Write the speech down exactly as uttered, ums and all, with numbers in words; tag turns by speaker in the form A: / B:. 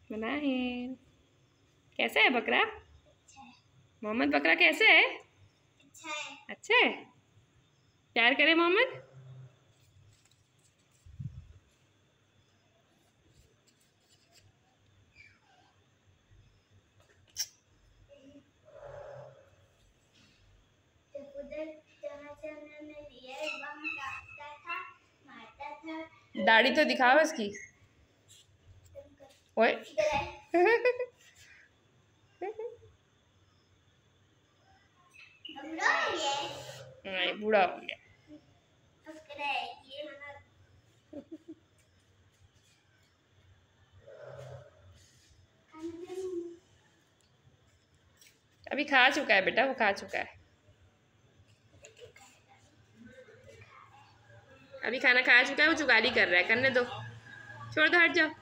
A: मुनाहिर कैसा है बकरा?
B: अच्छा है।
A: मोहम्मद बकरा कैसे है?
B: अच्छा है।
A: अच्छा है। प्यार करे मोहम्मद। दाढ़ी तो दिखाओ इसकी। ओए बूढ़ा हो गया। अभी खा चुका है बेटा, वो खा चुका है। अभी खाना खा चुका है, वो चुगाली कर रहा है। करने दो, छोड़ दो, हट जाओ।